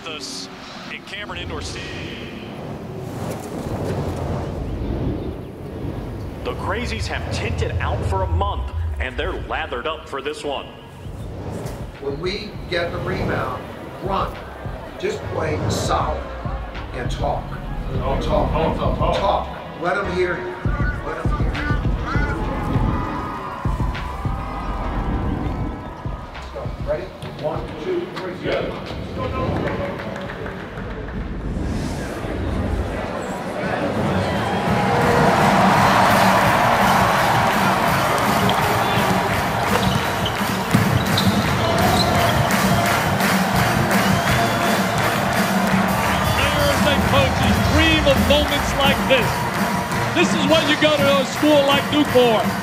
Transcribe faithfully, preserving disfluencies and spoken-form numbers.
with us in Cameron Indoor Stadium. The Crazies have tinted out for a month, and they're lathered up for this one. When we get the rebound, run. Just play solid and talk. Talk, talk, talk, talk. talk. Let them hear you. Let them hear you. Let's go. Ready? One, two, three, go. Coaches dream of moments like this. This is what you go to a school like Duke for.